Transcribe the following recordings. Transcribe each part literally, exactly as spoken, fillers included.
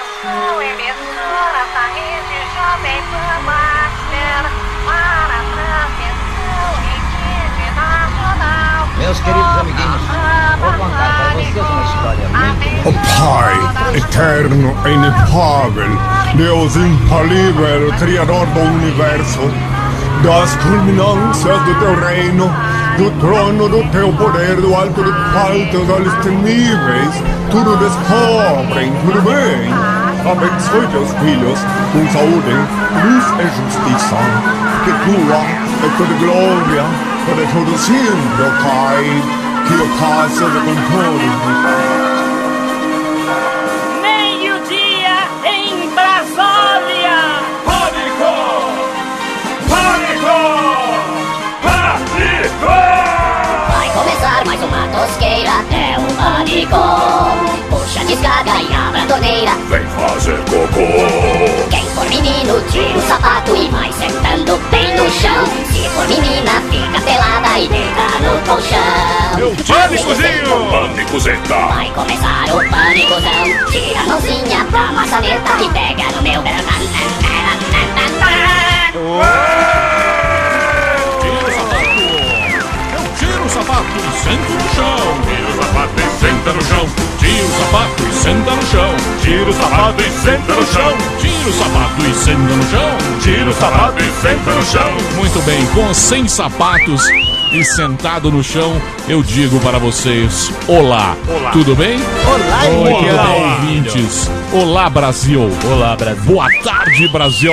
Atenção, emissoras da rede Jovem Pan Master para transmissão em rede nacional. Meus queridos amiguinhos, vou contar para vocês uma história muito... O Pai, eterno e inefável, Deus infalível, Criador do Universo, das culminâncias do teu reino, do trono do teu poder, do alto dos altos, olhos temíveis, tudo descobrem, tudo bem. Abençoe teus filhos com saúde, luz e justiça, que tua é toda glória, para todo sempre, ó Pai, que o Pai seja com todos. Meio-dia em Brasília! Pânico! Pânico! Pânico! Vai começar mais uma tosqueira, é o Pânico. Puxa, descarga e abra a torneira. Vem fazer cocô. Quem for menino, tira o sapato e vai sentando bem no chão. Se for menina, fica pelada e deita no colchão. Meu pânicozinho! Pânicozeta! Vai começar o pânicozão. Tira a mãozinha da maçaneta e pega no meu verão. Tira o sapato e senta no chão. Tira o sapato e senta no chão. Tira o sapato e senta no chão. Tira o sapato e senta no chão. Tira o sapato e senta no chão. Tira o sapato e senta no chão. Muito bem, com sem sapatos e sentado no chão, eu digo para vocês: olá, Olá. tudo bem? Olá, Muito Olá. bem, ouvintes. Olá, Brasil. Olá, Brasil. Boa tarde, Brasil.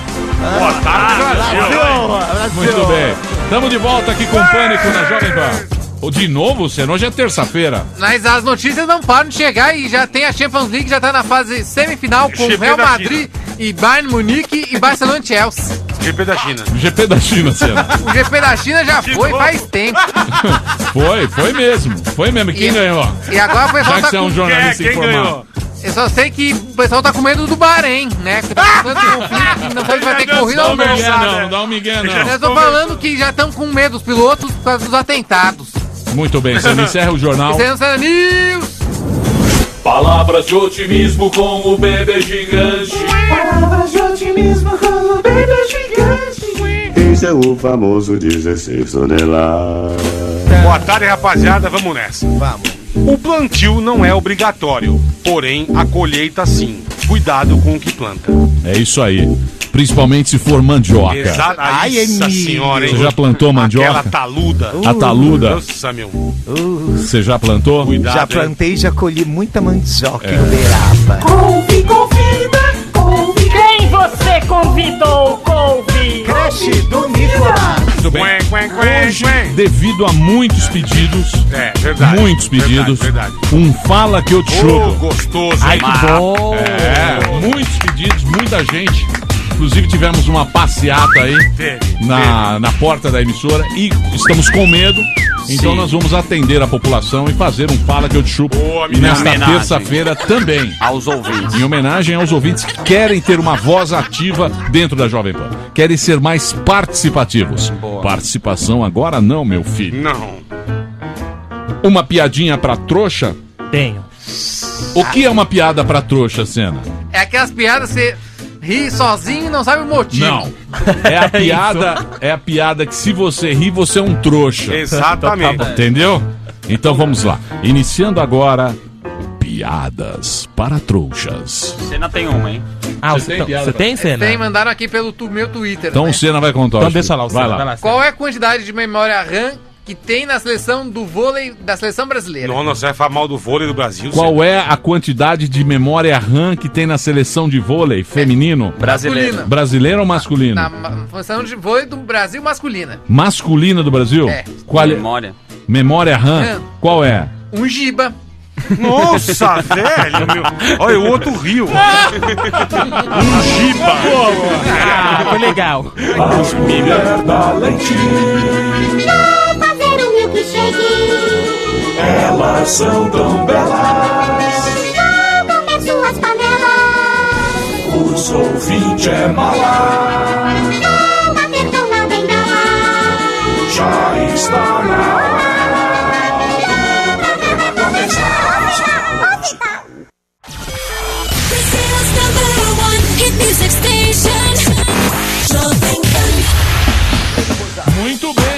Boa tarde, Brasil! Muito bem. Estamos de volta aqui com o Pânico na Jovem Pan. Ô, de novo, Senão hoje é terça-feira. Mas as notícias não param de chegar e já tem a Champions League, já tá na fase semifinal com G P Real da Madrid e Bayern Munique e Barcelona e Chelsea. G P da China. G P da China, Senna. O G P da China já foi faz tempo. Foi, foi mesmo. Foi mesmo. Quem E- ganhou? E agora o pessoal Já que tá você é um com... jornalista Quem- quem informado. ganhou? Eu só sei que o pessoal tá com medo do Bahrein, né? Que tá com tanto conflito que não sei se vai ter corrida Dá ou um não. migué não, não dá um migué não. Eu tô falando que já estão com medo os pilotos por causa dos atentados. Muito bem, Senna, encerra o jornal. Isso aí não será news. Palavras de otimismo com o bebê gigante. Palavras de otimismo com o bebê gigante. Esse é o famoso dezesseis toneladas. Boa tarde, rapaziada. Vamos nessa. Vamos. O plantio não é obrigatório, porém a colheita sim. Cuidado com o que planta. É isso aí. Principalmente se for mandioca. Exato. Ai, Nossa amigo. senhora, hein? Você já plantou mandioca? Aquela taluda. A taluda. Nossa, meu. Você já plantou? Cuidado, Já hein? plantei e já colhi muita mandioca em Uberaba. Couve, convida, couve. Quem você convidou, Couve? Creche do Nicolas. Muito bem. Quen, quen, quen, Hoje, quen. devido a muitos pedidos, É, verdade. muitos pedidos, Verdade, verdade. um fala que eu te Ô, chupo. gostoso. Ai, hein? que bom. É, muitos pedidos, muita gente. Inclusive tivemos uma passeata aí Teve, na, na porta da emissora e estamos com medo. Então Sim. nós vamos atender a população e fazer um Fala que eu te chupo. Boa, E nesta homenagem. terça-feira também. Aos ouvintes. Em homenagem aos ouvintes que querem ter uma voz ativa dentro da Jovem Pan. Querem ser mais participativos. Participação agora não, meu filho. Não. Uma piadinha pra trouxa? Tenho. O que é uma piada pra trouxa, Senna? É aquelas piadas que você ri sozinho e não sabe o motivo. Não. É a piada, é a piada que se você rir, você é um trouxa. Exatamente. Entendeu? Então vamos lá. Iniciando agora, piadas para trouxas. Senna tem uma, hein? Ah, Você você tem tem, piada você pra- tem, Senna? Tem, mandaram aqui pelo tu, meu Twitter. Então né? o Senna vai contar. Então hoje. deixa lá o Vai Senna. lá. Vai lá. Qual é a quantidade de memória RAM que tem na seleção do vôlei da seleção brasileira? Não, você vai falar mal do vôlei do Brasil. Qual é a quantidade de memória RAM que tem na seleção de vôlei feminino? Brasileira. Brasileiro ou masculino? Na ma- seleção de vôlei do Brasil masculina. Masculina do Brasil? É. Qual é? Memória. Memória RAM? RAM. Qual é? Um giba. Nossa, velho, meu. Olha, o outro rio. Um giba. Ah, foi legal. As mulheres da leitinho. Vou fazer um milkshake. Elas são tão belas. Vou comer suas panelas. Os ouvintes é mala. Vou bater com na bengala. Já está na hora. O programa começar. This is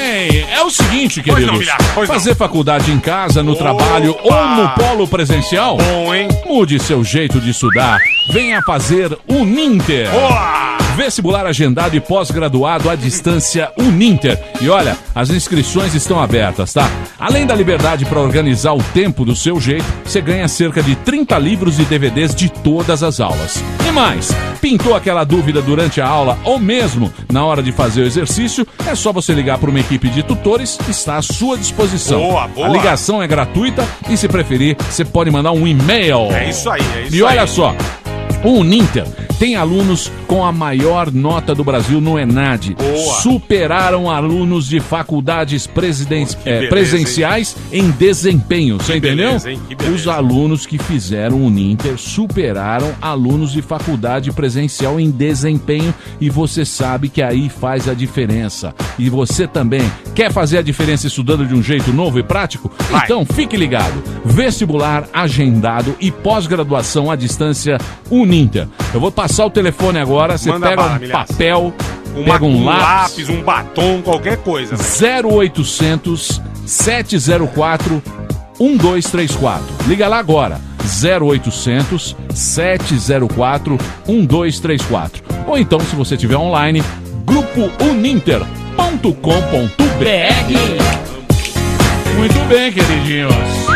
bem, é o seguinte, Pois queridos. não, Milhares, pois Fazer faculdade em casa, no trabalho ou no polo presencial? Bom, hein? Mude seu jeito de estudar. Venha fazer Uninter. Boa! Vestibular agendado e pós-graduado à distância Uninter. E olha, as inscrições estão abertas, tá? Além da liberdade para organizar o tempo do seu jeito, você ganha cerca de trinta livros e D V Ds de todas as aulas. E mais, pintou aquela dúvida durante a aula ou mesmo na hora de fazer o exercício, é só você ligar para uma equipe de tutores que está à sua disposição. Boa, boa. A ligação é gratuita e, se preferir, você pode mandar um e-mail. É isso aí, é isso E olha aí. só, o Uninter tem alunos com a maior nota do Brasil no ENAD. Boa. Superaram alunos de faculdades presiden- Que eh, beleza, presenciais em desempenho. Você entendeu? beleza, hein? Que beleza. Os alunos que fizeram o Uninter superaram alunos de faculdade presencial em desempenho e você sabe que aí faz a diferença. E você também quer fazer a diferença estudando de um jeito novo e prático? Vai. Então fique ligado. Vestibular agendado e pós-graduação à distância Uninter. Eu vou passar o telefone agora, você Manda pega bala, um Milhares. papel, Uma- pega um lápis, lápis, um batom, qualquer coisa. velho. zero oitocentos, sete zero quatro, um dois três quatro. Liga lá agora, zero oitocentos, sete zero quatro, um dois três quatro. Ou então, se você estiver online, grupo uninter ponto com ponto b r. Muito bem, queridinhos.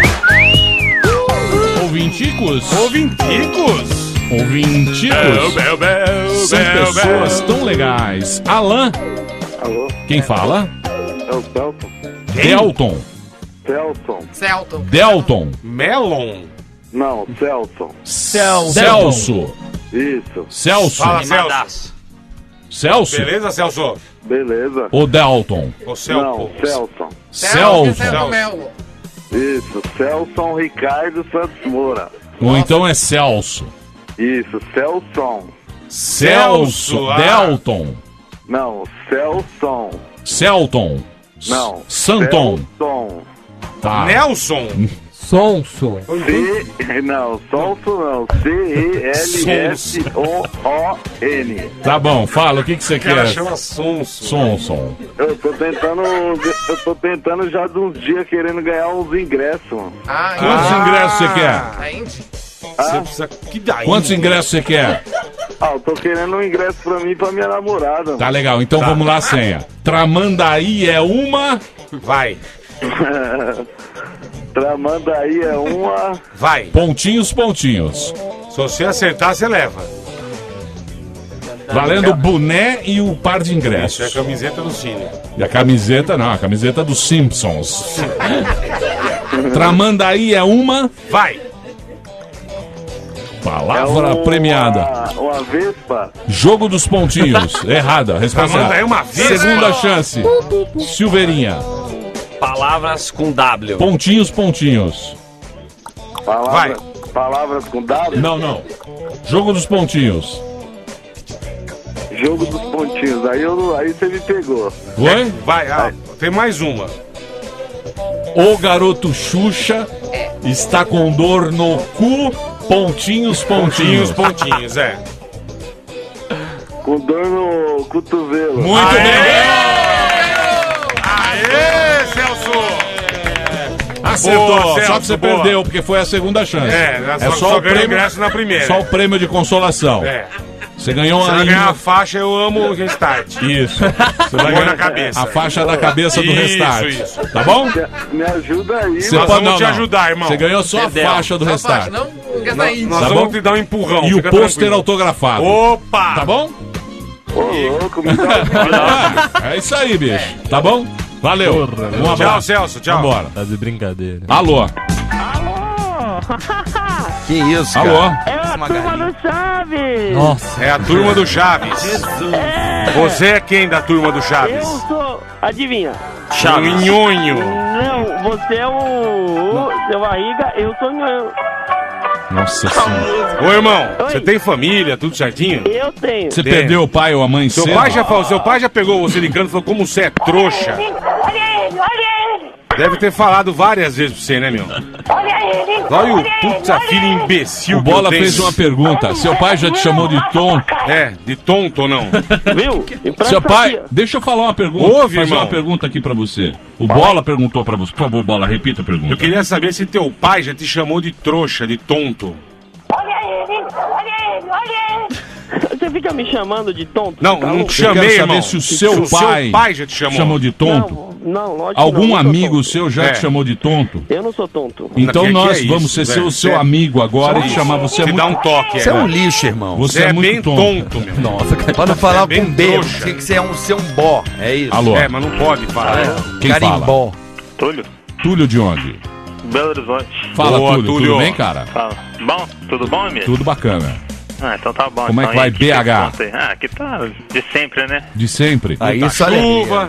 Ouvinticos? Ouvinticos? Ouvinticos? Bel, bel, bel, São bel, pessoas bel. tão legais. Alan, Alô? quem fala? É o Celton? Delton. Celton? Celton. Delton. Melon? Não, Celton. Celso. Celso. Isso. Celso. Fala, Celso. Celso? Beleza, Celso? Beleza. Ou Delton? Ô, Celso. Não, Celton. Celso. Celton Melo. Isso, Celson Ricardo Santos Moura. Ou então é Celso. Isso, Celson. Celso. ah. Delton. Não, Celson. Celton. Não. Santon. Celson. Tá. Nelson? Sonso. C... Não, Sonso não. C E L S O O N. Tá bom, fala, o que que você O cara quer? chama Sonso. Sonson. Eu tô tentando. Eu tô tentando já de uns dias querendo ganhar uns ingressos. mano. Ah, Quantos Ah. ingressos você quer? A gente? Você precisa... Que daí? Quantos ingressos você quer? Ah, eu tô querendo um ingresso pra mim e pra minha namorada. Tá legal, então vamos lá a senha. Tramandaí é uma... Vai. Tramandaí é uma. Vai. Pontinhos, pontinhos. Se você acertar, você leva. Valendo o boné e o par de Isso é a ingressos. camiseta do Cine. E a camiseta, não, a camiseta dos Simpsons. Tramandaí é uma Vai. palavra É uma- premiada. Uma Vespa. Jogo dos pontinhos. Errada. Resposta. Tramandaí é uma Vespa. Segunda chance. Silveirinha. Palavras com W. Pontinhos, pontinhos. Palavra, palavras com W. Não, não. Jogo dos pontinhos. Jogo dos pontinhos. Aí, eu, aí você me pegou. Oi? Vai, ah, tem mais uma. O garoto Xuxa está com dor no cu. Pontinhos, pontinhos. Pontinhos, pontinhos, é. Com dor no cotovelo. Muito Aê! bem. Aê, Celso! Acertou, Boa, só Celso, que você boa. perdeu, porque foi a segunda chance. É, só- só ganhou ingresso na primeira. Só o prêmio de consolação. É. Você ganhou Você uma vai ganhar a faixa Eu Amo o Restart. Isso. Você vai Põe ganhar na cabeça. a faixa da cabeça do Isso, restart. isso. Tá bom? Me ajuda aí, Você Nós pode vamos não, te não. ajudar, irmão. Você ganhou só Entendeu? a faixa do Só restart. faixa, não? Não quer sair. Nós Tá vamos bom? te dar um empurrão. E o fica pôster tranquilo. autografado. Opa! Tá bom? Ô, louco, me dá É isso aí, bicho. Tá bom? Valeu. Um abraço. Tchau, Celso. Tchau. Vambora. Tá de brincadeira. Alô. Que isso, Alô. É a turma do Chaves! Nossa. É a turma do Chaves. Você é quem da turma do Chaves? Eu sou. Adivinha? Chaves. Nhonho. Não, você é o. o seu barriga, eu sou nhonho. Nossa senhora. Ô, irmão, Oi. você tem família, tudo certinho? Eu tenho. Você Tem. perdeu o pai ou a mãe Seu cedo? pai já falou, seu pai já pegou você de canto e falou como você é trouxa. Olha ele, olha ele! Deve ter falado várias vezes pra você, né, meu? Olha Olha o puta filho imbecil. O Bola fez uma pergunta. Seu pai já te chamou de tonto? É, de tonto ou não? Viu? Seu pai, deixa eu falar uma pergunta. Ouve, fazer irmão. uma pergunta aqui pra você. O Bola perguntou pra você. Por favor, Bola, repita a pergunta. Eu queria saber se teu pai já te chamou de trouxa, de tonto. Olha ele, olha ele, olha ele. Você fica me chamando de tonto? Não, tá não louco? te chamei, Eu quero irmão. saber se o seu Se pai, seu pai já te chamou. chamou de tonto. Não, não, lógico que Algum não, eu não sou amigo tonto. seu já É. te chamou de tonto? Eu não sou tonto. Então Que- que nós é vamos isso, ser seu, velho? seu Você- amigo agora e Isso. chamar você Você muito... dá um toque. Você é um é. lixo, irmão. Você Você é é muito bem tonto. tonto, meu. Nossa, cara. Pra não falar bem com B, trouxa. tem que ser um, ser um bó. É isso. Alô, É, mas não pode falar. quem fala? Carimbó. Túlio, Túlio de onde? Belo Horizonte. Fala, Boa, Túlio. Túlio. Tudo bem, cara? Fala. Bom, tudo bom, amigo? Tudo bacana. Ah, então tá bom. Como é então, que vai e B H? conta aí? Ah, aqui tá de sempre, né? De sempre? Aí Muita isso é chuva.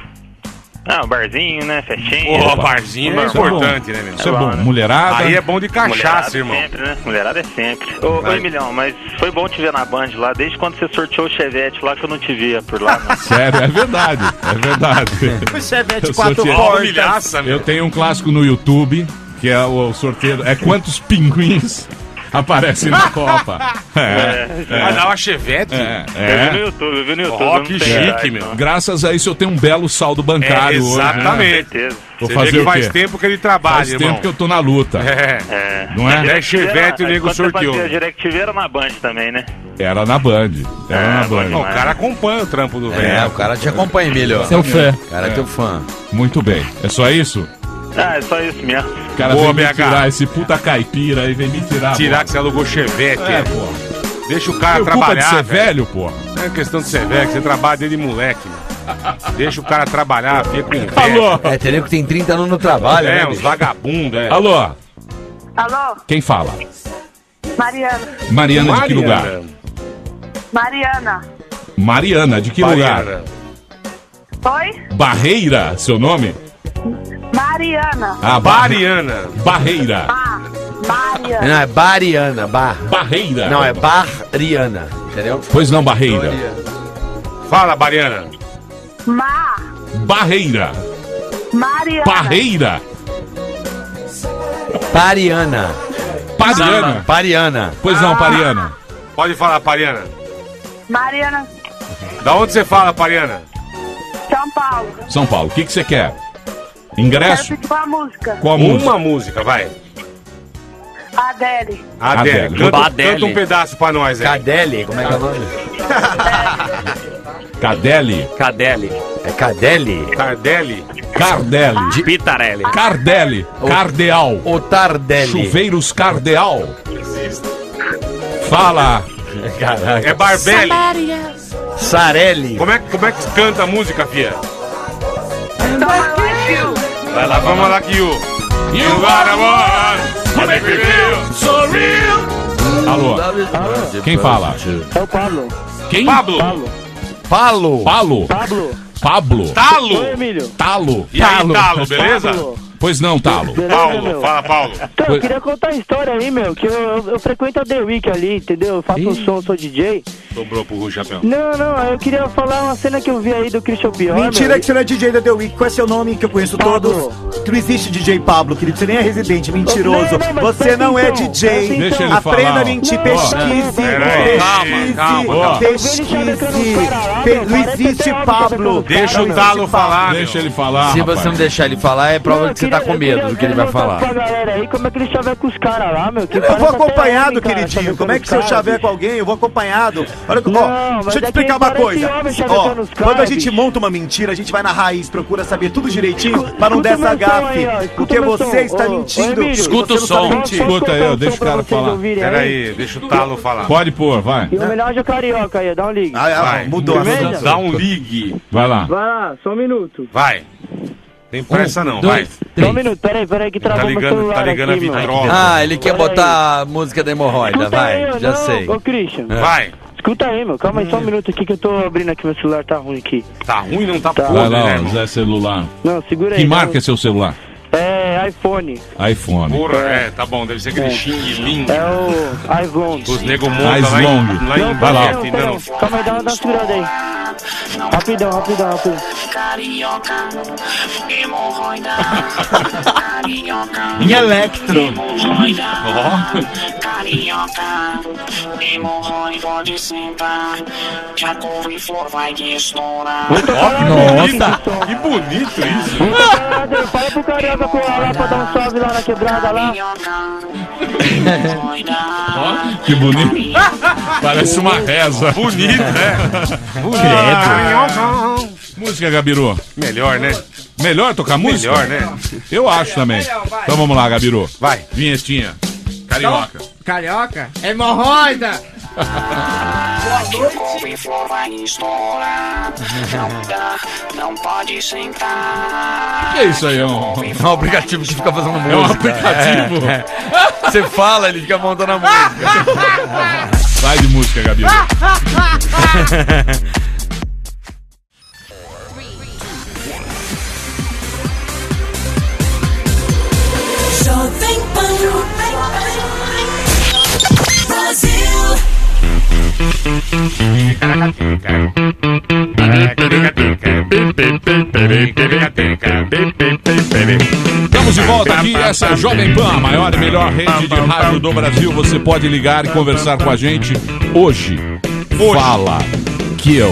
Ah, um barzinho, né? Festinha. Pô, Opa. barzinho é Isso é bom. importante, né, meu? Isso é É bom. bom, né? Mulherada. Aí é bom de cachaça, Mulherada irmão. sempre, né? Mulherada é sempre. Ô, Vai. ô, Emilhão, mas foi bom te ver na Band lá, desde quando você sorteou o Chevette lá que eu não te via por lá. Não. Sério, é verdade. É verdade. O Chevette Eu quatro sorteei- portas. Humilhaça, meu. Eu tenho um clássico no YouTube, que é o sorteio. É quantos pinguins aparecem na Copa. É. Vai dar uma chevette? É. Eu vi no é. YouTube, eu vi no YouTube. Ó, eu não que tenho chique, idade, meu. não. Graças a isso eu tenho um belo saldo É, bancário hoje. Né? exatamente. Certeza. Vou Você fazer vê que o faz quê? tempo que ele trabalha, Faz irmão. tempo que eu tô na luta. É. É. Não é? É Chevette, o nego Quando você sorteou. fazia Direct T V era na Band também, né? Era na Band. Era É, na bom Band. Ó, o cara acompanha o trampo do velho. É, o cara te acompanha, Emílio. Seu fã. O cara é teu fã. Muito bem. É só isso? Ah, é só isso mesmo. O cara Boa, vem me B H. tirar esse puta caipira aí, vem me tirar. Tirar pô. que você alugou Chevette. É, É, pô. Deixa o cara Tem culpa trabalhar. de ser velho. velho, pô. Não é questão de ser velho, que você trabalha desde moleque, meu. Deixa o cara trabalhar, fica com velho. Alô? É, teria que tem trinta anos no trabalho, É, né, uns bicho? vagabundos, é. Alô? Alô, Quem fala? Mariana. Mariana, de que lugar? Mariana. Mariana, de que lugar? Mariana. Oi? Barreira, seu nome? Mariana. Ah, Bar- Mariana. Barreira. Ah, Mariana. Não, é Bariana, bar. Barreira. Não, é Barriana, entendeu? Pois não, Barreira. Fala, Mariana. Ma. Barreira. Mariana. Barreira. Pariana. Pariana. Pariana. Pois não, Pariana. Pode falar, Pariana. Mariana. Da onde você fala, Pariana? São Paulo. São Paulo, o que que você quer? Quero Ingresso? pedir uma música. Qual música? Uma música, vai. Adele. Adele. Adele. Canta, Adele. canta um pedaço pra nós, aí. Cadeli, como é que é o nome? Cadeli. Cadeli. É Cadeli? Cardelli. Cardelli. Pitarelli. Cardelli. Cardeal. O Tardelli. Chuveiros Cardeal. Fala. Caraca. É Barbelli. Sarelli. Como é, como é que canta a música, fia? Vai lá, Vamos lá, Kiu. You got a one. Make me feel so real. Alô. Quem fala? É o Pablo. Quem? Pablo. Palo. Palo. Pablo. Pablo. Talo. Oi, Emílio. Talo. E aí, Talo, beleza? Pablo. Pois não, Talo. Beleza, Paulo, meu? fala, Paulo. Então, eu queria contar a história aí, meu, que eu, eu, eu frequento a The Week ali, entendeu? Eu faço um som, sou D J. Sobrou pro Rui Chapéu. Não, não, eu queria falar uma cena que eu vi aí do Christian Pior. Mentira meu. que você não é D J da The Week. Qual é seu nome que eu conheço Pablo. todos? Que não existe DJ Pablo, querido. Você nem é residente, mentiroso. Não, não, mas Você presta não é atenção, D J. presta Deixa ele atenção. Aprenda falar, a ó. mentir, Não, pesquise. peraí. Pesquise. Calma, calma. Pesquise. Eu vi ele chavecando os caras lá, meu, Não parece existe até Pablo. homem Deixa o Não Talo existe falar, Deixa meu. ele falar, Se rapaz. você não deixar ele falar, é prova Não, eu que você tá queria- com eu medo queria- do que ele eu vai queria falar. mostrar pra galera aí como é que ele chaveca com os caras lá, meu. que Eu vou parece até acompanhado, homem, cara, queridinho. chavecando Como é que os se eu caras, chaveco bicho. alguém, eu vou acompanhado. Olha, ó, Não, mas deixa eu te é explicar que uma parece coisa. homem Ó, chavecando os quando a caras, gente bicho. monta uma mentira, a gente vai na raiz, procura saber tudo direitinho pra não Escuta dar essa meu som gafe. aí, ó, escuta Porque meu você som. está Ô, ô, mentindo. Emílio, Escuta Você o não sabe som. mentir. Escuta aí, ó, deixa o cara falar. Peraí, deixa o Talo falar. Pode pôr, vai. E homenagem ao Carioca aí, dá um ligue. Ah, ah, Vai. mudou. Beleza? Dá um ligue. Vai lá. Vai lá, só um minuto. Vai. Tem pressa não, dois, vai. Só um minuto, peraí, peraí que Tá travou meu ligando, celular tá ligando a aqui, mano. vitrola. Ah, ele quer Peraí. botar a música da hemorroida, Escuta aí, vai, ó, já não, sei. Ô, Christian, Vai. escuta aí, meu. Calma aí, só um minuto aqui que eu tô abrindo aqui, meu celular tá ruim aqui. Tá ruim, não tá Tá. podre, Vai lá, né, ó, irmão? Zé Celular. Não, segura aí. Que dá marca é um- seu celular? É, iPhone. iPhone. Porra, é, tá bom, deve ser aquele É. Xing Ling. É o iPhone. Os nego montam Mais lá, long. em, lá em Vai lá. Baguete, Não, não. calma aí, dá uma, dá uma segurada aí. Rapidão, rapidão, rapidão. Em Electro. Carioca, hemorroide pode sentar. Já couve flor vai de estourar. Nossa, que bonito isso. Fala pro Carioca com lá pra dar um salve lá na quebrada lá. Que bonito. Parece uma reza. Bonito, né? Credo. Música, Gabiru. Melhor, né? Melhor tocar música? Melhor, né? Eu acho também. Então vamos lá, Gabiru. Vai. Vinhetinha. Carioca. Carioca? Hemorroida! Boa noite. Vai estourar. Não dá, não pode sentar. Que é isso aí? É um, é um aplicativo que fica fazendo música. É um aplicativo. É, é. Você fala, ele fica montando a música. Vai de música, Gabiru. Jovem Pan Brasil. Estamos de volta aqui, essa é a Jovem Pan, a maior e melhor rede de rádio do Brasil. Você pode ligar e conversar com a gente hoje. hoje. Fala que eu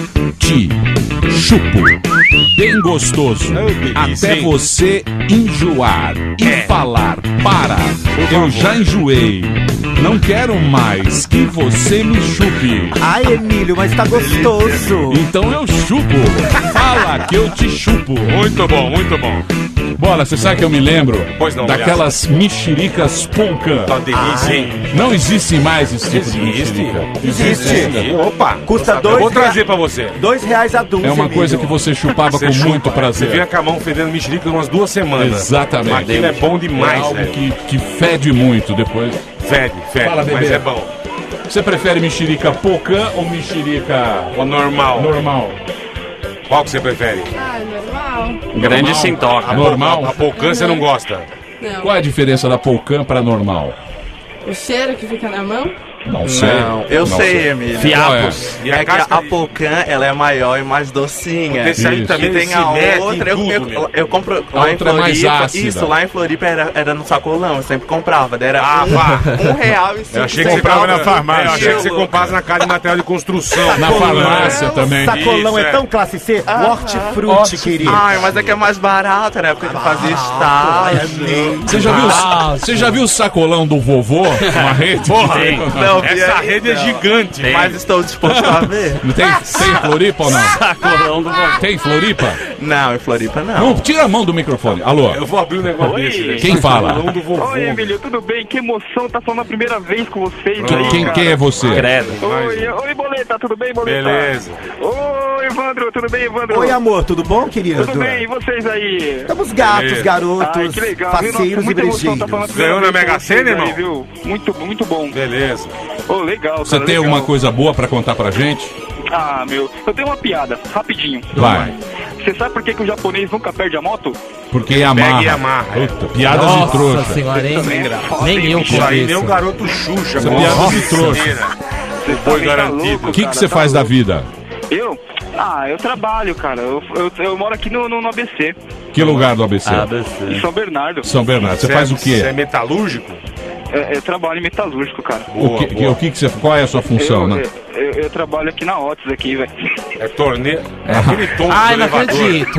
te chupo. Bem gostoso. Até você enjoar e é. falar, para, eu já enjoei. Não quero mais que você me chupe. Ai, Emílio, mas tá gostoso. Então eu chupo. Fala que eu te chupo. Muito bom, muito bom. Bola, você sabe que eu me lembro pois não, daquelas mexericas Polcan. Tá delícia, hein? Não existe mais esse tipo de mexerica. Existe. Existe. Opa, custa dois. Vou trazer pra você. Dois reais a dúzia. É uma coisa que você chupava você com chupa, muito prazer. Você vinha com a mão fedendo mexerica umas duas semanas. Exatamente. Aquilo é bom demais, é algo velho. que, que fede muito depois. Fede, fede, Fala, mas é bom. Você prefere mexerica Polcan ou mexerica ou normal? Normal. Qual que você prefere? Ah, normal. Grande sem toque. Normal? A, a Polcan você não gosta? Não. Qual é a diferença da Polcan pra normal? O cheiro que fica na mão? Não sei. Não, eu não sei, sei. Emílio. Fiapos. É, é que a, a Polcan, ela é maior e mais docinha. Esse aí também e tem a outra, eu, tudo, eu, eu, eu compro a lá em outra é mais Floripa. ácida. Isso, lá em Floripa era, era no sacolão, eu sempre comprava. Daí era ah, um, um real e cinco. Eu achei que você comprava na farmácia. Eu achei que você comprava na casa de material de construção. Na farmácia também. Sacolão é tão classe C. Ah, hortifruti, querido. Ai, mas é que é mais barato, era época que fazia estágio. Você já viu, você já viu o sacolão do vovô? Uma rede? Porra, não, essa rede é gigante. Tem. Mas estou disposto a ver. Tem, tem Floripa ou não? Sacolão do vovô. Tem Floripa? Não, em Floripa não. Não, tira a mão do microfone. Alô? Eu vou abrir um negócio Oi. desse. Quem fala? Do vovô. Oi, Emílio, tudo bem? Que emoção tá falando a primeira vez com vocês Quem, aí, quem, cara. quem é você? Credo. Oi, oi, Boleta, tudo bem, Boleta? Beleza. Oi, Evandro, tudo bem, Evandro? Oi, amor, tudo bom, querido? Tudo bem, e vocês aí? Estamos gatos, Beleza. garotos, Ai, que legal. faceiros e brejeiros. Tá Ganhou na Mega Sena, irmão? Aí, viu? Muito, muito bom. Beleza. Oh, legal, Você cara, tem legal. alguma coisa boa pra contar pra gente? Ah, meu, eu tenho uma piada, rapidinho. Vai. Você sabe por que, que o japonês nunca perde a moto? Porque amarra. Pega e amarra. Puta, piadas Nossa de trouxa. senhora, hein? É Nem eu Isso aí, nem o conheço. garoto Xuxa. Essa com piada nossa de trouxa. cera. Você Foi tá garantido. louco, O que, que cara, você tá faz da louco. vida? Eu? Ah, eu trabalho, cara. Eu, eu, eu moro aqui no, no, no A B C, Que lugar do A B C? em São Bernardo. São Bernardo. Você faz o Você é quê? metalúrgico? É, eu trabalho em metalúrgico, cara. O Boa, que, boa. o que, que você, qual é a sua função, eu, né? eu, eu, eu trabalho aqui na Otis, aqui, velho. É torneio. É aquele tom Ai, do não elevador. acredito.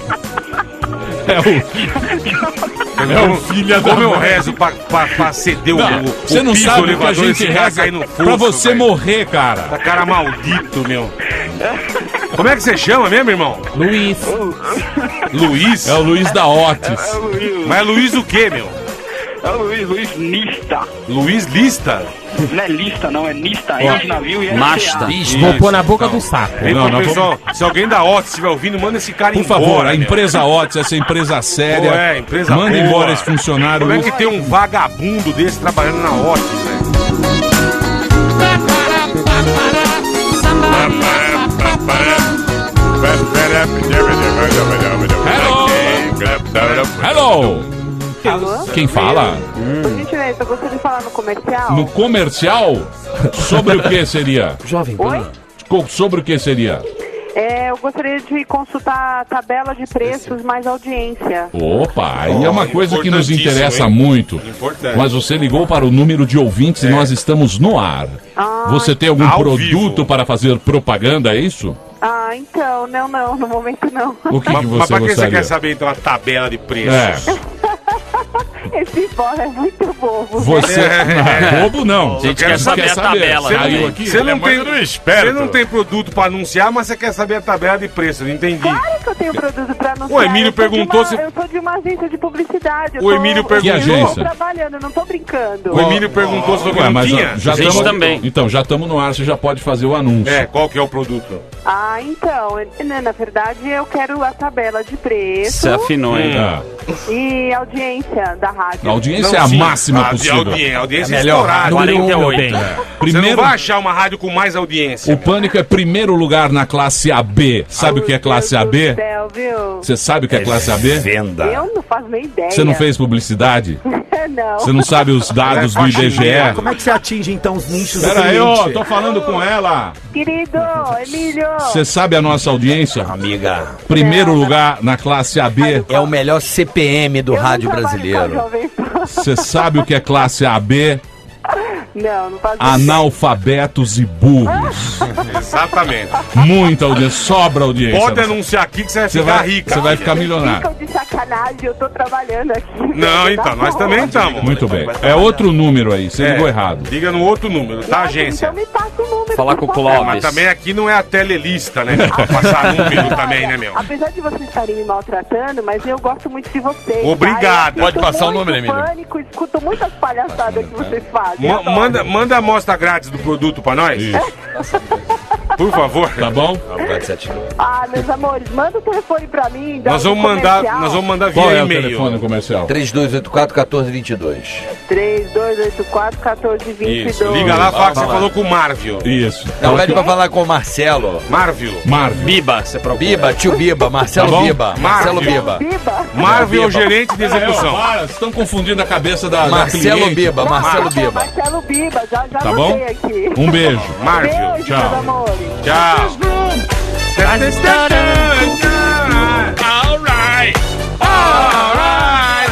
É o, é o filho da Como eu mãe. rezo pra, pra, pra ceder Não, o, o você não piso sabe do o que a elevador gente e esse cara reza cair no pra fosso, você velho. morrer, cara. Tá cara maldito, meu. Como é que você chama mesmo, irmão? Luiz. Luiz? É o Luiz da Otis. É o Luiz, Mas é Luiz o quê, meu? é o Luiz, Luiz Nista. Luiz Lista? Não é lista, não, é Nista. É de navio e é Masta. Vou pôr na boca do saco. Vem Não, pro não, pessoal, se alguém da Otis estiver ouvindo, manda esse cara Por embora. favor, a meu. empresa Otis, essa empresa séria, Pô, é, empresa manda boa. embora esse funcionário. Como é que tem um vagabundo desse trabalhando na Otis, velho? Hello! Alô? Quem fala? Por gentileza, eu gostaria de falar no comercial. No comercial? Sobre o que seria? Jovem Oi? Pan. Co- Sobre o que seria? É, eu gostaria de consultar a tabela de preços mais audiência. Opa, aí é uma Oh, coisa que nos importantíssimo, interessa hein? muito. Importante. Mas você ligou para o número de ouvintes e nós estamos no ar. Ah, Você tem algum Ao produto vivo. para fazer propaganda, é isso? Ah, então, não, não, no momento não. O que, Mas, que mas você pra que você gostaria? quer saber, então, a tabela de preços? É. Esse bola é muito bobo. Você. É. Não, bobo não. A gente quer saber a tabela, Você né? não, Caiu aqui. você não Ele é tem, muito esperto. você não tem produto pra anunciar, mas você quer saber a tabela de preço. Não entendi. Claro que eu tenho produto pra anunciar. O Emílio eu sou de perguntou uma- se- Eu sou de uma agência de publicidade. eu O tô- Emílio eu perguntou- Que agência? tô trabalhando, eu não tô brincando. O Emílio perguntou se Ué, não mas tinha. já A gente tamo- também. Então, já estamos no ar, você já pode fazer o anúncio. É, qual que é o produto? Ah, então, né, na verdade eu quero a tabela de preço Você afinou, hein? Ah, e audiência da rádio. a audiência Não, é a sim. máxima A de possível. audi- a audiência É melhor. estourada. Número um, quarenta e meu oito. bem. Você não Primeiro, vai achar uma rádio com mais audiência. o Pânico é primeiro lugar na classe A B. Sabe o que é classe A B? Meu Deus do céu, viu? Você sabe o que é classe A B? Venda. Eu não faço nem ideia. Você não fez publicidade? Não. Você não sabe os dados É do I B G E? Como é que você atinge então os nichos do Pera aí, ó, cliente? tô falando com ela. Querido, Emílio. Você sabe a nossa audiência? Amiga, Primeiro lugar na classe A B. é o melhor C P M do eu não rádio trabalho com a brasileiro. Jovem Pan. Você sabe o que é classe A B? Não, não faço Analfabetos e burros. Exatamente. Muita audiência, sobra audiência. Pode anunciar aqui que você vai Você ficar vai, rica. você vai ficar Vocês milionário. ficam de sacanagem, eu tô trabalhando aqui. Não, Tá então, nós bom. também estamos. Muito bem. É outro número aí, você ligou errado. Liga no outro número, tá, Nossa, agência? Então me passa o número. Falar por com o favor. Clóvis. Mas também aqui não é a telelista, né? Pra passar número também, né, meu? Apesar de vocês estarem me maltratando, mas eu gosto muito de vocês. Obrigado. Tá? Eu Pode escuto passar o muito número, Emílio. Pânico, escuto muitas palhaçadas que vocês fazem. Ma- adoro. manda, manda a amostra grátis do produto pra nós. Por favor. Tá bom? Ah, meus amores, manda o telefone pra mim. dá Nós um vamos mandar, comercial. nós vamos mandar Qual via é o e-mail. telefone comercial? três dois oito quatro, um quatro dois dois. três dois oito quatro, um quatro dois dois. Isso, liga lá, fala que você falou com o Marvio. Isso. Não, pede pra falar com o Marcelo. Marvio. Marvio. Biba, você procura. Biba, tio Biba, Marcelo Tá bom? Biba. Marcelo Marvio. Biba. Biba. Marvio é o Biba. gerente de execução. Para, vocês estão confundindo a cabeça da, da Marcelo cliente. Biba, Marcelo Marcelo, Biba. Marcelo Biba, já, já Tá anotei bom? aqui. Um beijo. Marvio. Beijo, Tchau. meus amores. Tchau. Alright. Alright.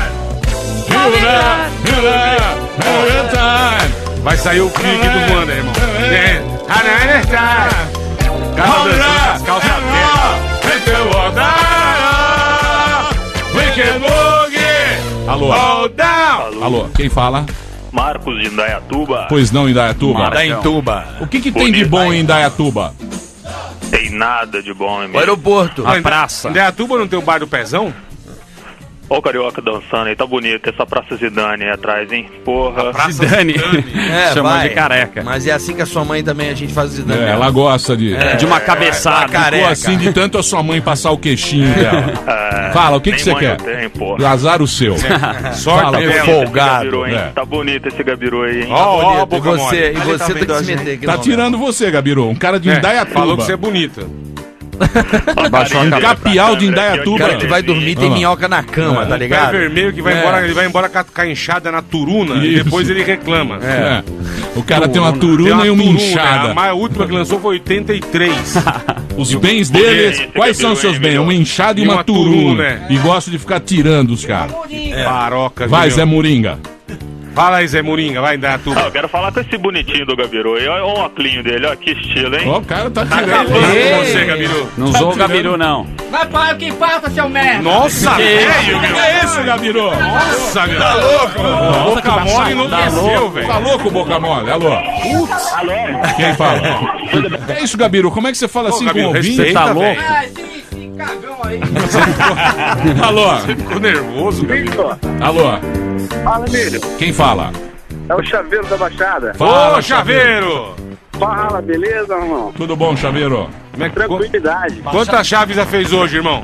Vai sair o clique do Wanda, irmão. Calça, calça Alô. Alô, quem fala? Marcos de Indaiatuba. Pois não, Indaiatuba. Da Intuba. O que, que tem de bom em Indaiatuba? Tem nada de bom, O Emílio. aeroporto. A praça. Indaiatuba não tem o bar do Pezão? Ó o carioca dançando aí, tá bonito. Essa Praça Zidane aí atrás, hein? Porra. Zidane. É, Chamou vai. de careca. Mas é assim que a sua mãe também a gente faz o Zidane. É, ela gosta de. De uma cabeçada. Tá careca. Ficou assim de tanto a sua mãe passar o queixinho dela. É, Fala, o que, nem que você mãe quer? eu tenho, porra. Azar o seu. Sorte Fala, dela. Esse folgado, gabiru, hein? né? Tá bonito esse gabiru aí, hein? Ó, ó, a Bonito. E boca você, mole. e Ali você tá tem vendo que a se gente. meter aqui. Tá não, tirando você, Gabiru. Um cara de É, Indaiatuba. falou que você é bonita. Baixou a Um cabeça. capial de O Indaiatuba. cara que vai dormir tem Olha lá. minhoca na cama, tá Pé ligado? vermelho que vai É. embora, ele vai embora com a, com a enxada na turuna e Isso. depois ele reclama. É. O cara tem uma Tem turuna e uma turuna, inchada. A mais- a última que lançou foi oitenta e três. Os bens deles, Esse quais são os seus bens? Uma inchada e uma turuna. né? E gosta de ficar tirando os caras. Paroca, Vai, viu? Zé Moringa. Fala aí, Zé Moringa, vai dar Ah, tudo. eu quero falar com esse bonitinho do Gabiru aí. Olha o óculinho dele, ó. Que estilo, hein? Ó, o cara tá Tá tirando. acabando com você, Gabiru. Não usou o Gabiru, não. Vai para o que falta, seu merda! Nossa, velho, O que é isso, Gabiru? Nossa, meu. Tá louco. Boca mole enlouqueceu, velho. Tá louco, boca mole? Alô? Quem fala? Que é isso, Gabiru? Como é que você fala assim Gabiru, com o ouvinte? respeita, Você tá louco? velho. Ah, esse, esse cagão aí! Alô? Você ficou nervoso, Gabiru. Alô? Fala, Emílio. Quem fala? É o Chaveiro da Baixada. Fala, Ô, Chaveiro. Fala, beleza, irmão? Tudo bom, Chaveiro? Como é que- Tranquilidade. Quantas chaves já fez hoje, irmão?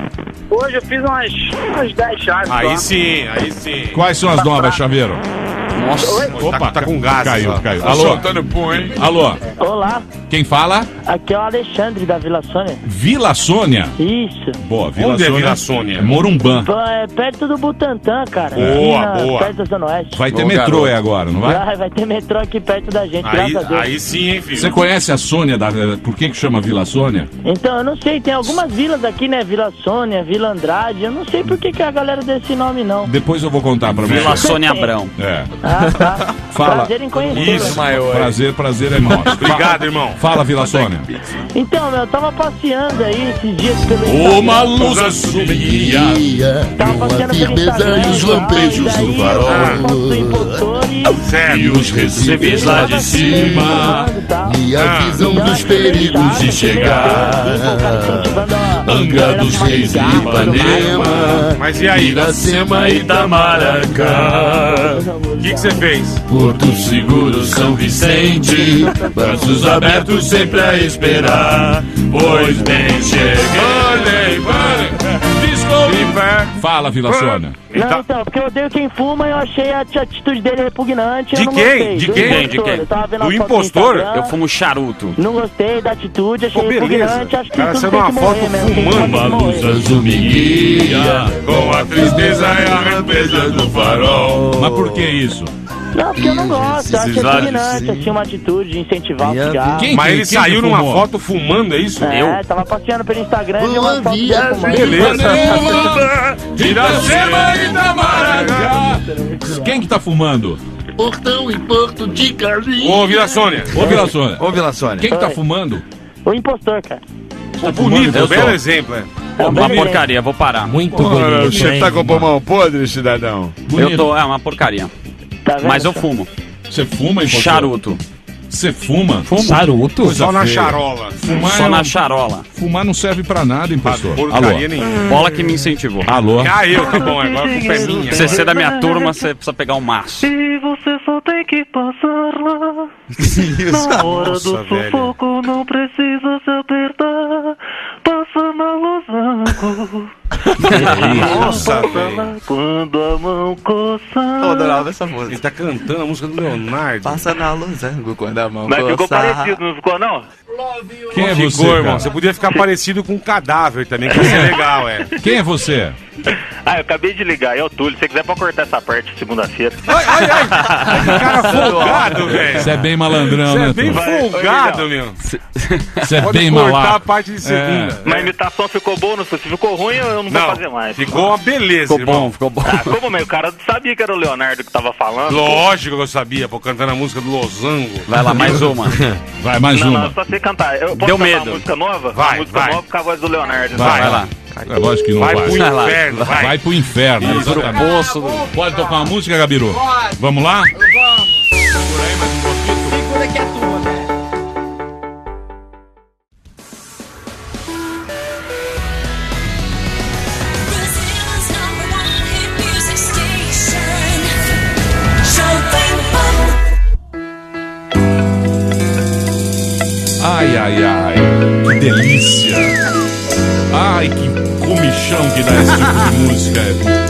Hoje eu fiz umas, umas dez chaves. Aí só. sim, aí sim. Quais são as novas, Chaveiro? Nossa. Oi? Opa, tá com gás. Caiu, ó. caiu. Tá Alô? soltando pum, hein? Alô? Olá, Quem fala? aqui é o Alexandre da Vila Sônia. Vila Sônia. Isso. Boa, Vila Onde é Sônia. Vila Sônia? É Morumbã. Pô, É perto do Butantã, cara. Boa, Aqui na- boa. Perto da Zona Oeste. Vai ter Ô, metrô garoto. aí agora, não vai? Vai, vai ter metrô aqui perto da gente, Aí, graças a Deus. aí sim, hein, filho? Você conhece a Sônia? Da... Por que que chama Vila Sônia? Então, eu não sei, tem algumas vilas aqui, né? Vila Sônia, Vila Andrade. Eu não sei por que, que a galera deu esse nome, não. Depois eu vou contar pra você. Vila Sônia Abrão. É. Ah, tá. Fala. Prazer em conhecê-lo. Isso, maior. Prazer, prazer é nosso. Obrigado, irmão. Fala, Vila Sônia. Então, meu, eu tava passeando aí esses dias pelo Uma Instagram. luz azulia. Tava passeando pelo Instagram. e os lampejos daí, do farol. eu foto do impostor e... Sério. E os recibes lá de cima Me avisam dos perigos de chegar. Angra dos Reis e Ipanema, Mas e aí? Iracema e Itamaracá. O que que você fez? Porto Seguro, São Vicente, braços abertos sempre a esperar. Pois bem, cheguei. Disco. Fala, Vila Sônia. Não, então, porque eu odeio quem fuma e eu achei a atitude dele repugnante. De eu não quem? gostei. De Do quem? impostor. De quem? Eu tava vendo Do a foto no impostor? Instagram, Eu fumo charuto. Não gostei da atitude, achei Pô, beleza. repugnante. Acho que Cara, tudo você tem numa que foto morrer mesmo. Quem fumando, pode Uma luz morrer. azul me guia, com a tristeza e a rampeza do farol. Mas por que isso? Não, porque eu não gosto. Eu acho Esses lados, repugnante, sim. assim, uma atitude de incentivar o cigarro. Quem Mas que- ele quem saiu que numa fumou? foto fumando, é isso? É, tava passeando pelo Instagram e vi uma foto dele fumando. Beleza. Iracema e Itamaracá. Quem que tá fumando? Portão em Porto de Galinha. Ô, Vila Sônia. Ô, Vila Sônia. Ô, Vila Sônia. Quem que tá Oi. fumando? O impostor, cara. Tá Bonito, Eu belo sou. exemplo, é. É um Uma belo porcaria, vou parar. Muito Ora, bonito. você hein? tá com pulmão podre, cidadão? Bonito. Eu tô, é uma porcaria. Tá vendo? Mas eu fumo. Você fuma, impostor? Charuto. Você fuma? Charuto? Coisa Só na feia. charola. Fumar, Só é na um- charola. Fumar não serve pra nada, impostor. Porcaria Alô? nenhuma. Bola que me incentivou. Alô? Caiu, tá bom, agora com o pé minha. Se você é da minha turma, você precisa pegar um maço. E você só tem que passar lá. Na hora do Nossa, velho. sufoco não precisa se apertar. Passa na losango. Nossa, Passa velho. lá quando a mão coçar. Eu adorava essa música. Ele tá cantando a música do Leonardo. Passa na losango quando a mão Mas ficou coçar. parecido, não ficou não? Quem é Ficou, você, irmão. cara? Você podia ficar parecido com um cadáver também, que ia ser legal, é. Quem é você? Ah, eu acabei de ligar, é o Túlio. Se você quiser pode cortar essa parte segunda-feira. Ai, ai, ai. Que cara folgado, velho. Você é bem malandrão, Você né, é bem Túlio? folgado, meu. Você é Pode bem cortar malaco. a parte de segunda. Mas a imitação ficou boa, não sei. Se ficou ruim, eu não vou Não, fazer mais. ficou uma beleza, Ficou irmão. bom, ficou bom. Ah, como, meu? O cara sabia que era o Leonardo que tava falando. Lógico que eu sabia, pô, cantando a música do Losango. Vai lá, mais uma. Vai, mais Não, uma. não, só sei cantar. Eu posso Deu cantar medo. uma música nova? Vai, uma música vai. nova com a voz do Leonardo. Vai, Vai lá. É lógico que não Vai vai. pro Vai lá. inferno, vai. Vai pro inferno. Pro exatamente. poço do... Pode tocar uma música, Gabiru? Vamos lá? Segura que é tua, né? Ai, ai, ai. Que delícia. Ai, que comichão que dá esse tipo de música.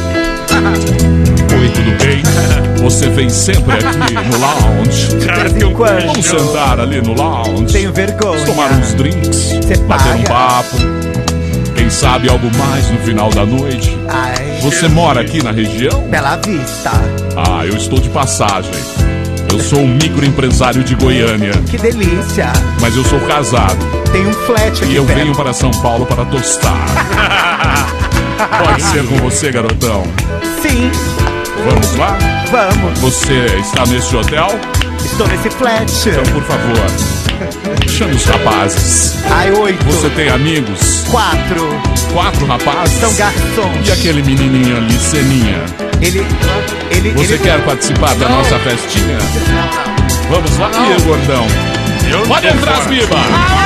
Oi, tudo bem? Você vem sempre aqui no lounge. De vez em quando. Vamos sentar ali no lounge. Tenho vergonha. Tomar uns drinks. Cê Bater um paga. papo. Quem sabe algo mais no final da noite. Ai, Você mora aqui na região? Bela Vista. Ah, eu estou de passagem. Eu sou um microempresário de Goiânia, Que delícia. mas eu sou casado Tem um flat aqui e eu perto. venho para São Paulo para tostar. Pode ser com você, garotão. Sim, Vamos lá? vamos. Você está neste hotel? Estou nesse flat. Então, por favor, chame os rapazes. Ai, oito. Você tem amigos? Quatro. Quatro rapazes? São garçons. E aquele menininho ali, Ceninha? Ele... Ele... Você ele... quer participar da nossa festinha? Vamos lá, e gordão? Pode entrar, as bibas!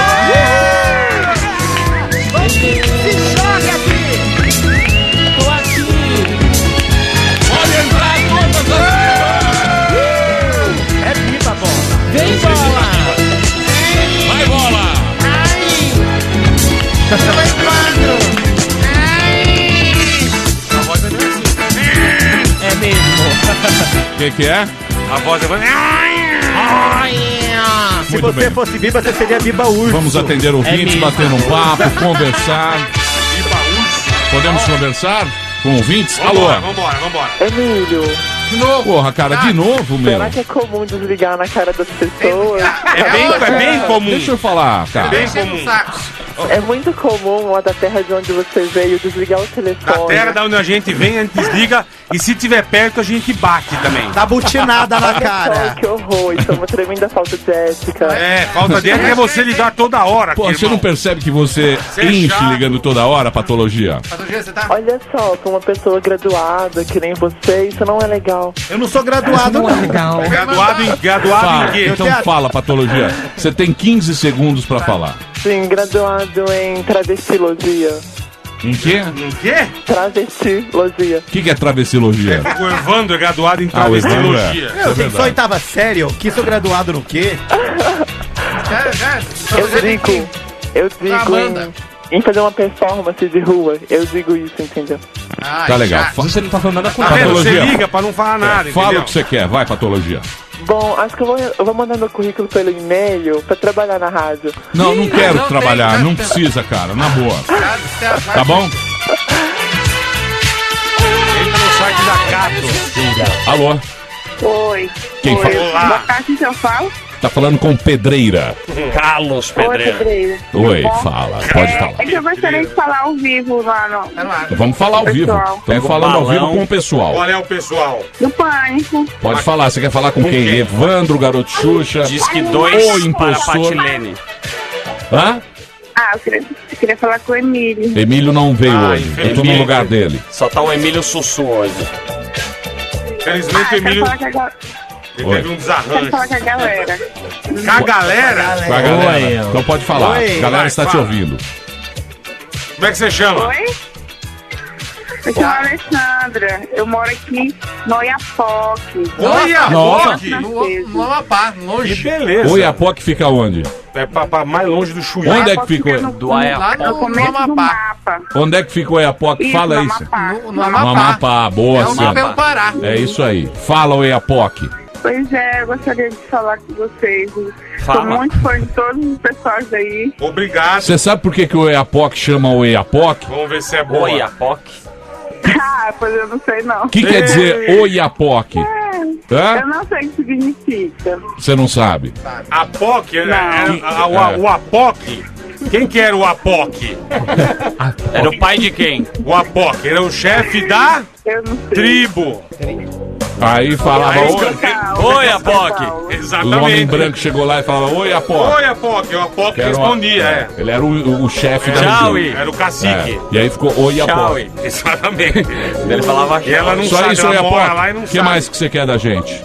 Se joga aqui. Tô aqui. Pode entrar todas as bibas! É pipa, bola. Vem, bola. Vai, bola! Vai quadro. É mesmo. O que que é? A voz é... Se Muito você bem. fosse Biba, você seria Biba Urso. Vamos atender ouvintes, bater um papo, conversar. Podemos conversar com ouvintes? Alô? Vambora, vambora, vambora. Emílio, De novo. Porra, cara, de novo, meu. será que é comum desligar na cara das pessoas? É bem, é bem comum. Deixa eu falar, É cara. bem Enchendo comum. o saco. É muito comum lá da terra de onde você veio desligar o Da telefone. terra da onde a gente vem, a gente desliga. E se tiver perto, a gente bate também. Dá butinada na Olha cara. só, que horror, isso é uma tremenda falta de ética. É, falta de ética é você ligar toda hora. Pô, aqui, você não irmão. percebe que você Você é enche chato. ligando toda hora a patologia? Patologia, você tá? Olha só, pra uma pessoa graduada que nem você, isso não é legal. Eu não sou graduado, não. legal. Graduado em, graduado Fala, em quê? então fala, patologia. Você tem quinze segundos pra falar. Sim, graduado em travestilogia. Em quê? Em quê? Travestilogia. O que, que é travestilogia? O Evandro é graduado em Ah, o Evandro é. travestilogia. Isso é Meu, tem só verdade. oitava série, que sou graduado no quê? Já, já. Eu Você tem que... digo, eu digo Amanda. em, em fazer uma performance de rua. Eu digo isso, entendeu? Ah, Tá legal. já. Fa- Você não tá falando nada com Tá vendo? Você patologia. liga pra não falar nada, É, fala entendeu? o que você quer, vai, patologia. Bom, acho que eu vou, eu vou mandar meu currículo pelo e-mail pra trabalhar na rádio. Não, não Ih, quero não trabalhar, tem, não não. precisa, cara, na boa. Já, já, já. Tá bom? Entra no site da Cato. Alô? Oi. Quem Oi. fala? Olá. Boa tarde, que eu falo? Tá falando com Pedreira. Carlos Oi, Pedreira. Pedreira. Oi, Tudo bom? fala, pode é, falar. É que eu gostaria de falar ao vivo lá no, Tá no ar. Vamos falar ao vivo. Pessoal. Estamos falando ao vivo com o pessoal. Qual é o pessoal? no Pânico. Pode falar, você quer falar com quem? quem? Evandro, Garoto Xuxa. Diz que Ô, dois para impostor. Patilene. Hã? Ah, eu queria, eu queria falar com o Emílio. Emílio não veio Ah, hoje. Eu tô no infelizmente. lugar dele. Só tá o Emílio Sussu hoje. Infelizmente Ah, o eu quero Emílio falar com a, ga- ele Oi. teve um quero falar desarranjo. com a galera. Com a galera? Com a galera. Então pode falar. Oi. A galera Vai, está te fala. ouvindo. Como é que você chama? Oi? Eu sou a Alessandra. Eu moro aqui no Oiapoque. Olha, Nossa. Rock! No, no Amapá, Que longe. beleza. Oiapoque fica onde? É pra, pra mais longe do Chuí. Onde é que fica? no, Do no, Oiapoque. no Lá no- começo no do Amapá. mapa. Onde é que fica Oiapoque? Isso, Fala no isso. Amapá. No, no No Amapá. Amapá, boa, É o Sandra. pelo Pará. É isso aí. Fala, Oiapoque. Pois é, eu gostaria de falar com vocês. Fala. Sou muito fã de todos os pessoas aí. Obrigado. Você sabe por que, que o Oiapoque chama Oiapoque? Vamos ver se é boa. Oiapoque. Ah, pois eu não sei não. O que quer dizer Oiapoque? Hã? Eu não sei o que significa. Você não sabe. A P O C, é, Não. é, a- o, a- o Apoc. Quem que era o Apoc? Era o pai de quem? O Apoc era o chefe da Eu não sei. tribo. Aí falava, Aí, oi, Oi, Apoque. o homem Exatamente. branco chegou lá e falava, oi, Apoque. Oi, Apoc. O Apoc Que era uma- respondia, é. Ele era o, o chefe da Tchau, região. Era o cacique. É. E aí ficou oi, Tchau. Apoque. Exatamente. Ele falava E ela não Só sabe, isso, ela oi, mora lá e não Apoque. O que sabe. mais que você quer da gente?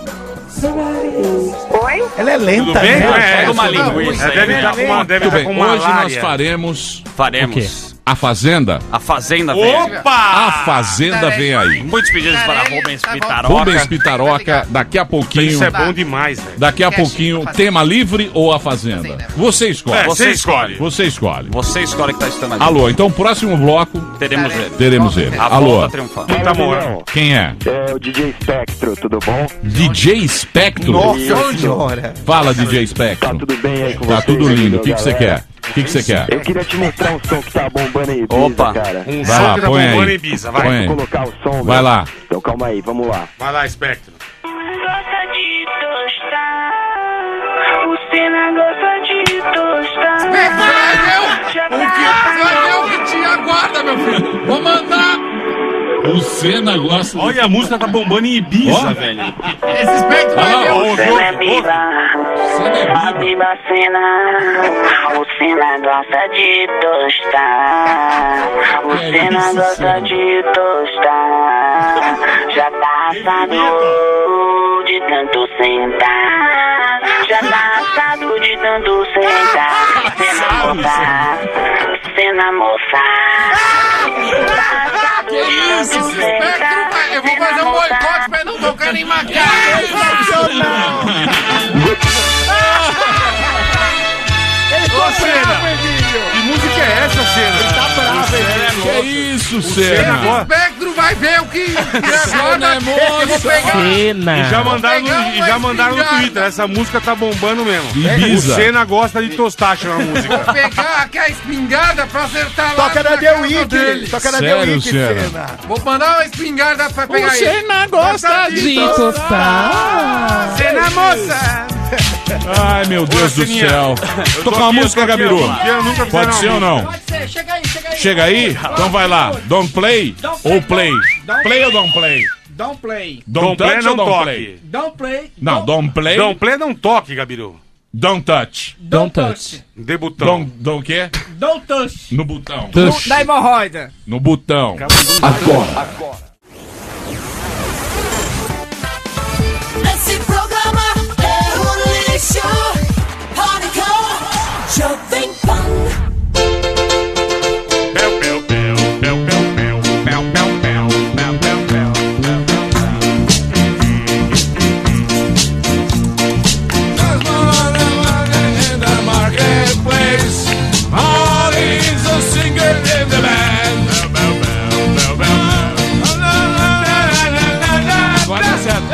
Oi? Ela é lenta, Tudo bem? né? É, Pega uma tudo bem. linguiça É, aí, deve né? estar com uma, deve Muito estar bem, com hoje nós malária. faremos Faremos. a Fazenda. A Fazenda vem. Opa! A Fazenda vem aí. Muitos pedidos para Rubens Pitaroca. Rubens Pitaroca, daqui a pouquinho. Isso é bom demais, velho. Daqui a pouquinho, tema livre ou a Fazenda? Você escolhe. É, você escolhe. Você escolhe. Você escolhe que tá estando ali. Alô, então próximo bloco Teremos ele. teremos ele. A Alô, volta triunfante. Muita moral. quem é? É o D J Spectro, tudo bom? D J Spectro? Nossa senhora. Fala, D J Spectro. Tá tudo bem aí com Tá vocês, tudo lindo. O que meu que você galera? quer? O que que você quer? Eu queria te mostrar um som que tá bombando aí, Ibiza, Opa. cara. Um Vai som lá, que tá põe bombando aí. em Ibiza, vai. Põe aí. Vou colocar o som, Vai meu. lá. Então calma aí, vamos lá. Vai lá, Spectro. Gosta de tostar. O Senna gosta de tostar. Você vai ver o que, você vai ver o que te aguarda, meu filho. Vou mandar. O Senna gosta. Olha, a música tá bombando em Ibiza, Ó. velho. Esse espectro vai Ah, ver ó, o... Ouve, Senna é ouve, ouve. biba. Senna é A biba. biba Senna. O Senna gosta de tostar. O Que Senna isso, gosta Senna? de tostar. Já tá assado de tanto sentar. Já tá assado de tanto sentar. Senna moça. Senna moça. Tá assado Que de isso, tanto esse espectro sentar. vai... Eu vou fazer um boicote pra ele não tocar em maquiagem. Ô, Senna. E música é essa, Senna? Ele tá bravo, hein? Que isso, O Senna? Senna O Espectro vai ver o que... Senna é Eu vou pegar... E já mandaram, no, Pegar e uma já mandaram no espingarda. Twitter, essa música tá bombando mesmo. Ibiza. O Senna gosta de tostache na música. Vou pegar aqui a espingarda pra acertar lá Toca na na The casa Week. dele. Toca na The Sério, Week, Senna? Senna. Vou mandar uma espingarda pra pegar ele. Senna gosta de tostar. Senna, moça! Ai, meu Deus do Seninha. céu. Eu Toca tô uma aqui, música, eu tô aqui, Gabiru. ó. Eu nunca Pode fiz ser uma ou não? Pode ser, chega aí, chega aí. Chega aí? Então vai lá. Don't play ou play? Play ou don't play? Don't play. Don't play, touch não ou don't toque. play? Don't play. Não, don't play. Don't play, não toque, Gabiru. Don't touch. Don't touch. Dê botão. Don't, don't o quê? Don't touch. No botão. No- Da hemorroida. No botão. Agora. Esse programa é um lixo. Pânico, Jovem Pan. Pel, pel, pel, pel, pel, pel, pel, pel, pel, pel, pel, pel. In the marketplace, all is a singer in the band. Agora é certo.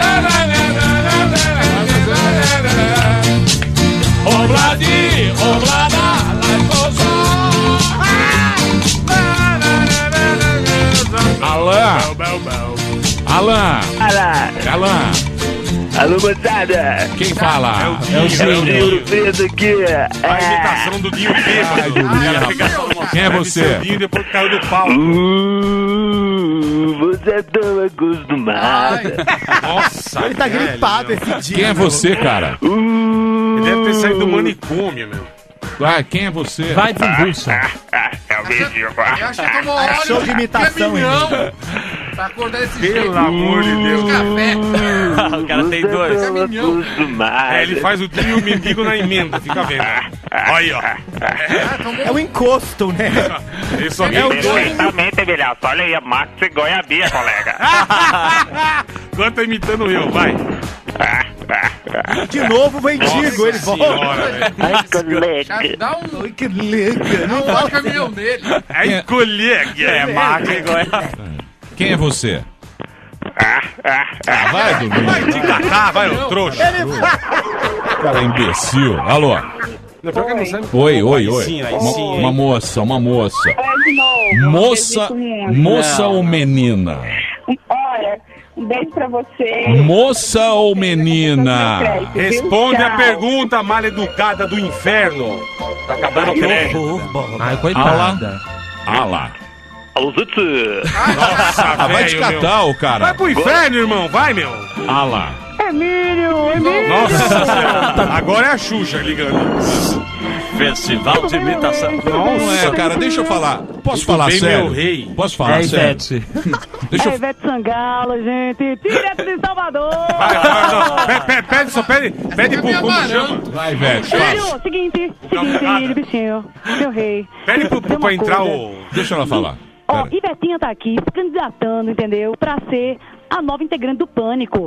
Obladi, oblada, Alan. Alan. Alá. Alan. Alô, moçada. Quem fala? É o Dinho, É o Dinho Preto aqui. A imitação do Dinho Ai, bêbado. dormi, rapaz. Quem é você? O Dinho depois caiu do pau. Uh, você é tão acostumada. Nossa, Ele tá velho, gripado meu. esse dia. Quem é meu. você, cara? Ele deve ter saído do manicômio, meu. Ah, quem é você? Vai de bucha. É o vídeo. Eu acho que tomou É óleo show de imitação, de caminhão pra acordar desse jeito. Pelo amor de Deus. Café. O cara tem dois. Você é tão acostumada. É, ele faz o Dinho e o mendigo na emenda, fica vendo. Olha aí, ó. É o encosto, né? Ele só tem É dois. Perfeitamente, velhaço. Olha aí, Max e Goiabia, colega. Agora tá imitando eu, vai. De novo o mendigo, ele volta. Senhora, velho. Ai, colega. Dá um, Ai, que liga. dá um óleo caminhão dele. Aí, colega. É, marca igual. Quem é você? Ah, vai dormir. Vai te catar, vai, ô trouxa. Cara, é imbecil. Alô? Depois que não sabe. Oi, oi, oi. Sim, aí Uma, sim, uma hein? moça, uma moça. É de novo. Moça, Acredito muito. moça ou menina? Olha, um beijo pra você. Moça ou menina? Responde a Tchau. pergunta mal educada do inferno. Tá acabando o crédito. Ai, coitada. Ah lá. Alô, Zutsu. Nossa, Ah, vai te velho, meu. catar, o cara. Vai pro inferno, irmão. Vai, meu. Ah lá. Emílio, Emílio. Nossa senhora. Agora é a Xuxa ligando. Festival de imitação. Não é, cara, deixa eu falar. Posso falar bem, sério? meu rei. Posso falar sério? Deixa É eu... Ivete Sangalo, gente. Direto de Salvador. Vai, vai, não. Pede, pede, pede, só pede, pede pro como chama. Vai, velho, Emílio, fala. seguinte, seguinte, Emílio, bichinho. Meu rei. Pede pro, pro, Tem uma pra entrar coisa. o... Deixa ela falar. Ó, Pera. Ivetinha tá aqui se candidatando, entendeu? Pra ser a nova integrante do Pânico.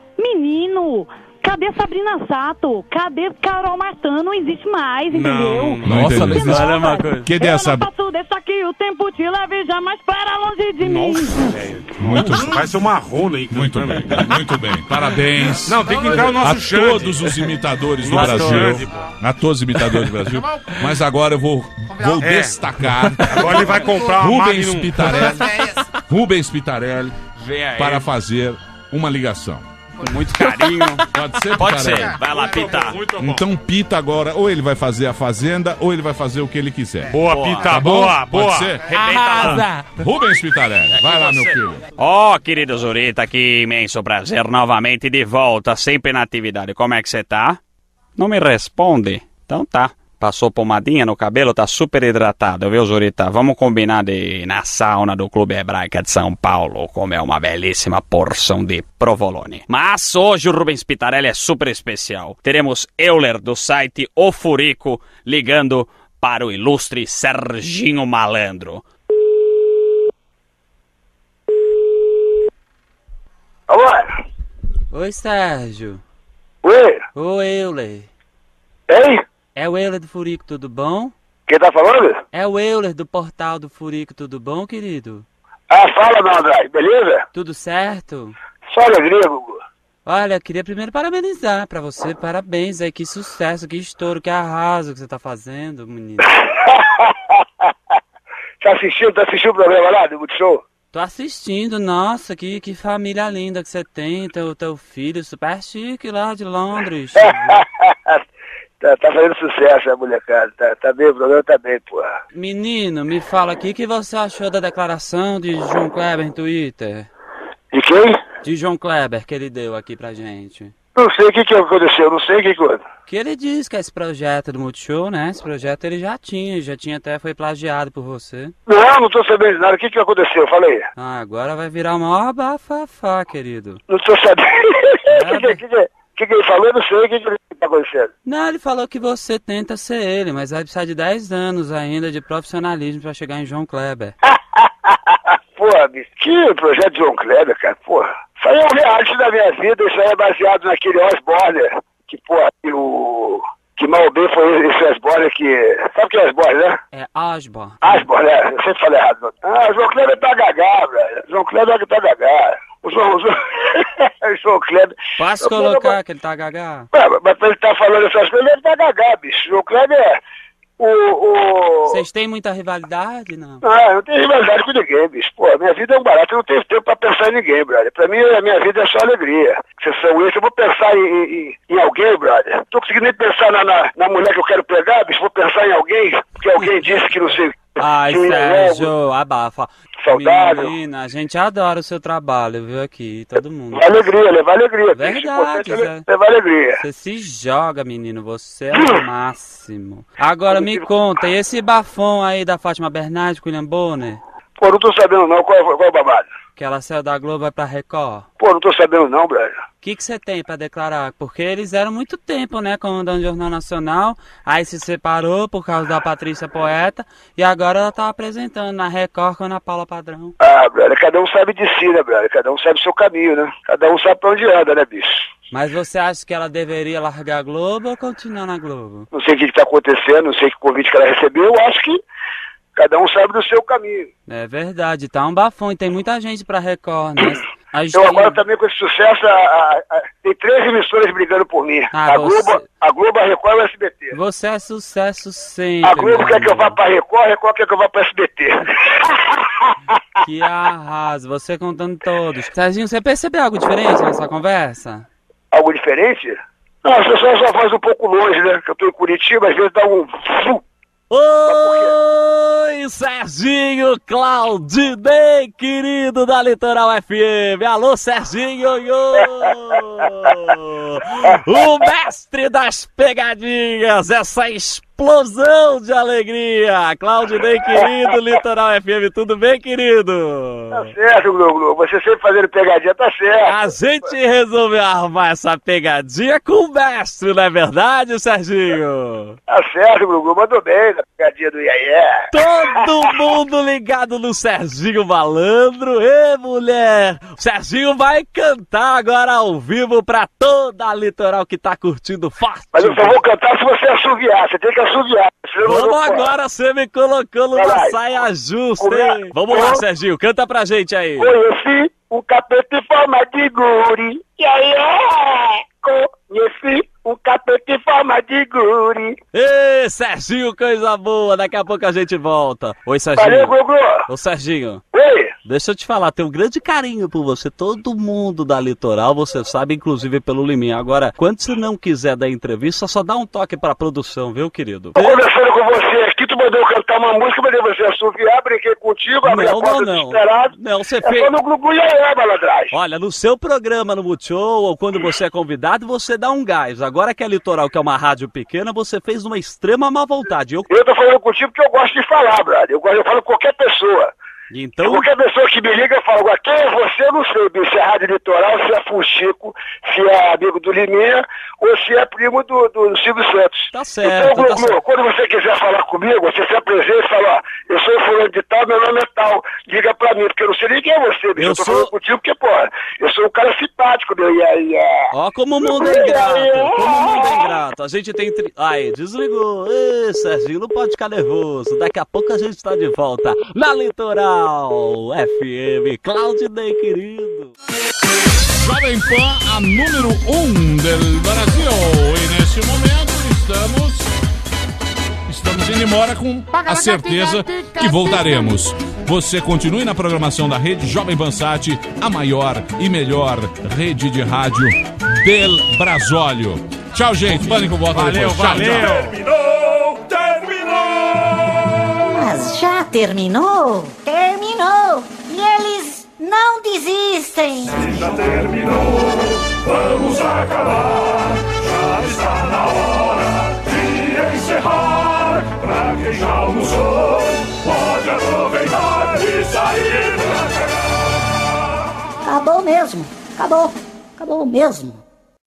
Menino, cadê Sabrina Sato? Cadê Carol Martã? Não existe mais, entendeu? Não Nossa, entendi. mas olha uma coisa. Que Eu dessa... não posso deixar que o tempo te leve jamais para longe de Nossa, mim. velho. Muito, Vai ser uma rola aí. muito bem, muito bem. Parabéns. Não, tem que entrar o A nosso Xande. todos os imitadores do Nosso Brasil. Xande, pô. A todos os imitadores do Brasil. Mas agora eu vou, vou É. destacar Agora ele vai comprar uma Rubens Magnum. Pitarelli, Rubens Pitarelli Vem aí. para fazer uma ligação. Com muito carinho. Pode ser, Pode Pitarelli? ser. Vai lá, Pita. Muito bom. Então Pita agora, ou ele vai fazer a Fazenda, ou ele vai fazer o que ele quiser. Boa, Boa. Pita, Tá bom? boa, Pode boa. ser? Arrasa. Rubens Pitarelli, vai lá, meu filho. Ó, querido Zurita, que imenso prazer novamente de volta, sempre na atividade. Como é que você tá? Não me responde? Então tá. Passou pomadinha no cabelo, tá super hidratado, viu, Zurita? Vamos combinar de ir na sauna do Clube Hebraica de São Paulo comer uma belíssima porção de provolone. Mas hoje o Rubens Pitarelli é super especial. Teremos Euler do site O Furico ligando para o ilustre Serginho Malandro. Alô? Oi, Sérgio. Oi? Oi, Euler. Ei? É o Euler do Furico, tudo bom? Quem tá falando? É o Euler do Portal do Furico, tudo bom, querido? Ah, fala, meu Andrade, beleza? Tudo certo? Só alegria, Gugu. Olha, eu queria primeiro parabenizar pra você, parabéns aí, que sucesso, que estouro, que arraso que você tá fazendo, menino. Tá assistindo, tá assistindo o programa lá do Multishow? Tô assistindo, nossa, que, que família linda que você tem, teu, teu filho super chique lá de Londres. tá, tá fazendo sucesso a molecada, tá, tá bem, o programa tá bem, porra. Menino, me fala aqui o que você achou da declaração de João Kleber no Twitter. De quem? De João Kleber, que ele deu aqui pra gente. Não sei o que que aconteceu, não sei o que que... Que ele disse que esse projeto do Multishow, né, esse projeto ele já tinha, já tinha até foi plagiado por você. Não, não tô sabendo de nada, o que que aconteceu, fala aí. Ah, agora vai virar o maior bafafá, querido. Não tô sabendo, o que, que, que, que, que que ele falou, eu não sei o que que tá acontecendo. Não, ele falou que você tenta ser ele, mas vai precisar de dez anos ainda de profissionalismo pra chegar em João Kleber. Porra, bicho, que projeto de João Kleber, cara, porra. Isso aí é um reality da minha vida, isso aí é baseado naquele Osborne, que, porra, que o... Que mal bem foi esse Osborne que... Sabe o que é Osborne, né? É Osborne. Osborne, é, eu sempre falei errado. Ah, João Kleber tá gagá, velho. João Kleber tá gagá. O João... O João, o João Kleber... Posso João colocar Kleber, que ele tá gagá? Mas, mas pra ele tá falando essas coisas, ele tá gagá, bicho. João Kleber é... O, o... Vocês têm muita rivalidade, não? Ah, não tenho rivalidade com ninguém, bicho. Pô, minha vida é um barato, eu não tenho tempo pra pensar em ninguém, brother. Pra mim, a minha vida é só alegria. Vocês são isso, eu vou pensar em, em, em alguém, brother. Não tô conseguindo nem pensar na, na, na mulher que eu quero pegar, bicho. Vou pensar em alguém, porque alguém disse que não sei... Ai, que Sérgio, abafa. Saudade. Menina, a gente adora o seu trabalho, viu, aqui, todo mundo. Levar alegria, levar alegria. Verdade, bicho. Zé. Levar alegria. Você se joga, menino, você é o máximo. Agora me conta, e esse bafão aí da Fátima Bernardes com o William Bonner? Pô, não tô sabendo não, qual, qual é o babado? Que ela saiu da Globo e vai pra Record. Pô, não tô sabendo não, brother. O que que você tem pra declarar? Porque eles eram muito tempo, né, comandando o Jornal Nacional, aí se separou por causa da Patrícia Poeta, e agora ela tá apresentando na Record com a Ana Paula Padrão. Ah, brother, cada um sabe de si, né, brother? Cada um sabe o seu caminho, né? Cada um sabe pra onde anda, né, bicho? Mas você acha que ela deveria largar a Globo ou continuar na Globo? Não sei o que que tá acontecendo, não sei que convite que ela recebeu, eu acho que cada um sabe do seu caminho. É verdade, tá um bafão e tem muita gente pra Record, né? A gente Eu tem... agora também com esse sucesso, a, a, a, tem três emissoras brigando por mim. Ah, a, você- Globo, a Globo, a Record e o S B T. Você é sucesso sempre. A Globo meu quer que eu amigo. vá pra Record, a Record quer que eu vá pra S B T. Que arraso, você contando todos. Serginho, você percebeu algo diferente nessa conversa? Algo diferente? Não, as pessoas só fazem um pouco longe, né? Que eu tô em Curitiba, às vezes dá um... Oi, Serginho Claudinei, querido da Litoral F M. Alô, Serginho, yo! O mestre das pegadinhas, essa explosão de alegria. Claudinei, querido, Litoral F M, tudo bem, querido? Tá certo, Globo. Você sempre fazendo pegadinha, tá certo. A gente resolveu armar essa pegadinha com o mestre, não é verdade, Serginho? Tá certo, Globo. Mandou bem na pegadinha do Iaié. Todo mundo ligado no Serginho Malandro. Ê, mulher! O Serginho vai cantar agora ao vivo pra toda a Litoral que tá curtindo forte. Mas eu só vou cantar se você assoviar. Você tem que assoviar. senão eu Vamos não posso. agora, você me colocou numa Vai lá. saia justa, Come- hein? Vamos lá, Serginho, canta pra gente aí. Conheci um capeta em forma de guri. Iaié! Conheci um capeta em forma de guri. Ê, Serginho, coisa boa, daqui a pouco a gente volta. Oi, Serginho. Valeu, Gugu. Ô, Serginho. Oi. Deixa eu te falar, tenho um grande carinho por você. Todo mundo da Litoral, você sabe, inclusive pelo Liminha. Agora, quando você não quiser dar entrevista, só dá um toque pra produção, viu, querido? Tô conversando com você aqui, tu mandou eu cantar uma música, mandei você assoviar, brinquei contigo, abri a Não, porta não, não. desesperado. Não, você É fez... só no Gugu e aí, malandragem. Olha, no seu programa no Multishow, ou quando você é convidado, você dá um gás. Agora que é Litoral, que é uma rádio pequena, você fez uma extrema má vontade. Eu... Eu tô falando contigo porque eu gosto de falar, brother. Eu, gosto- eu falo com qualquer pessoa. Então... Qualquer pessoa que me liga, eu falo, agora, quem é você? Eu não sei, bicho, se é Rádio Litoral, se é Fuxico, se é amigo do Liminha, ou se é primo do, do Silvio Santos. Tá certo, então, tá meu, certo. quando você quiser falar comigo, você se apresenta e fala, ó, eu sou fulano de tal, meu nome é tal, liga pra mim, porque eu não sei nem quem é você, bicho, eu, Eu tô sou- falando contigo porque, pô, eu sou um cara simpático, meu, e aí, é... Ó como o mundo é ingrato, como o mundo é ingrato. A gente tem... Tri... Ai, desligou. Ê, Serginho, não pode ficar nervoso. Daqui a pouco a gente tá de volta na Litoral F M. Claudinei, querido. Jovem Pan, a número um do Brasil. E nesse momento estamos... Estamos indo embora com a certeza que voltaremos. Você continue na programação da rede Jovem Pan Sat, a maior e melhor rede de rádio del Brasólio. Tchau, gente. Pânico volta Valeu, depois. Tchau, valeu. tchau. Mas já terminou? Terminou! E eles não desistem! Já terminou, vamos acabar. Já está na hora de encerrar. Pra quem já almoçou, pode aproveitar e sair pra cagar. Acabou mesmo! Acabou! Acabou mesmo!